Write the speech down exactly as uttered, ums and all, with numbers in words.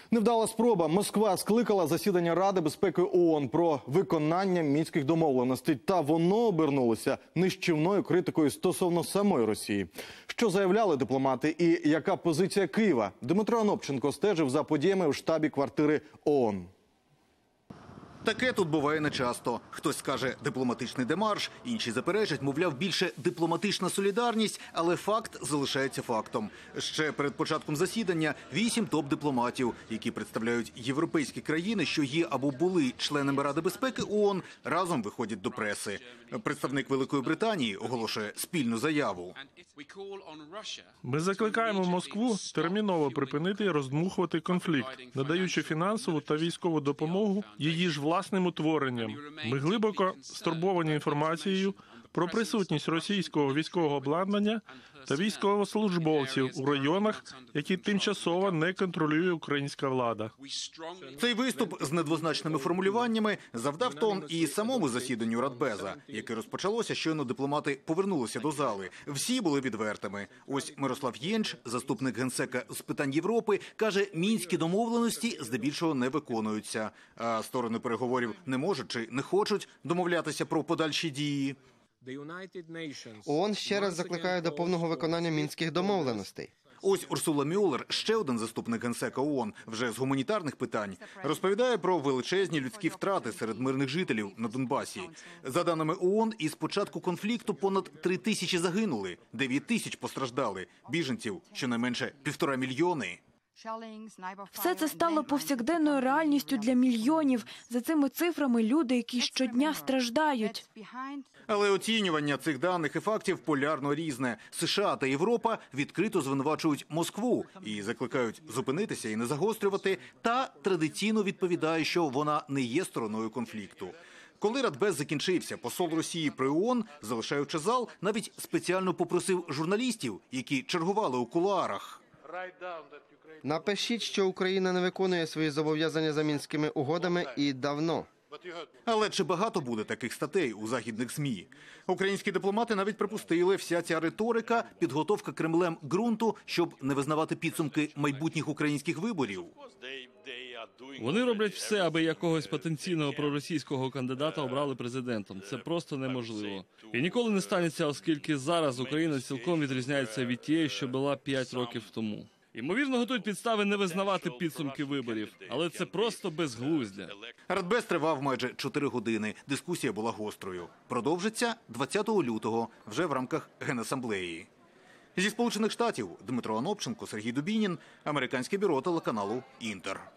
Невдала спроба. Москва скликала засідання Ради безпеки ООН про виконання мінських домовленостей. Та воно обернулося нищівною критикою стосовно самої Росії. Що заявляли дипломати і яка позиція Києва? Дмитро Анопченко стежив за подіями у штабі квартири ООН. Таке тут буває нечасто. Хтось скаже дипломатичний демарш, інші заперечать, мовляв, більше дипломатична солідарність, але факт залишається фактом. Ще перед початком засідання вісім топ-дипломатів, які представляють європейські країни, що є або були членами Ради безпеки ООН, разом виходять до преси. Представник Великої Британії оголошує спільну заяву. Ми закликаємо Москву терміново припинити і роздмухувати конфлікт, надаючи фінансову та військову допомогу її ж власним утворенням. Ми глибоко стурбовані інформацією про присутність російського військового обладнання та військовослужбовців у районах, які тимчасово не контролює українська влада. Цей виступ з недвозначними формулюваннями завдав тон і самому засіданню Радбеза, яке розпочалося, щойно дипломати повернулися до зали. Всі були відвертими. Ось Мирослав Єнч, заступник генсека з питань Європи, каже, мінські домовленості здебільшого не виконуються. А сторони переговорів не можуть чи не хочуть домовлятися про подальші дії. ООН ще раз закликає до повного виконання мінських домовленостей. Ось Урсула Мюллер, ще один заступник генсека ООН, вже з гуманітарних питань, розповідає про величезні людські втрати серед мирних жителів на Донбасі. За даними ООН, із початку конфлікту понад три тисячі загинули, дев'ять тисяч постраждали, біженців щонайменше півтора мільйони. Все це стало повсякденною реальністю для мільйонів. За цими цифрами люди, які щодня страждають. Але оцінювання цих даних і фактів полярно різне. США та Європа відкрито звинувачують Москву і закликають зупинитися і не загострювати, та традиційно відповідає, що вона не є стороною конфлікту. Коли Радбез закінчився, посол Росії при ООН, залишаючи зал, навіть спеціально попросив журналістів, які чергували у кулуарах: Напишіть, що Україна не виконує свої зобов'язання за мінськими угодами і давно. Але чи багато буде таких статей у західних ЗМІ? Українські дипломати навіть припустили, вся ця риторика – підготовка Кремлем ґрунту, щоб не визнавати підсумки майбутніх українських виборів. Вони роблять все, аби якогось потенційного проросійського кандидата обрали президентом. Це просто неможливо. І ніколи не станеться, оскільки зараз Україна цілком відрізняється від тієї, що була п'ять років тому. Ймовірно, готують підстави не визнавати підсумки виборів, але це просто безглуздя. Радбез тривав майже чотири години. Дискусія була гострою. Продовжиться двадцятого лютого, вже в рамках Генасамблеї. Зі Сполучених Штатів Дмитро Анопченко, Сергій Дубінін, американське бюро телеканалу «Інтер».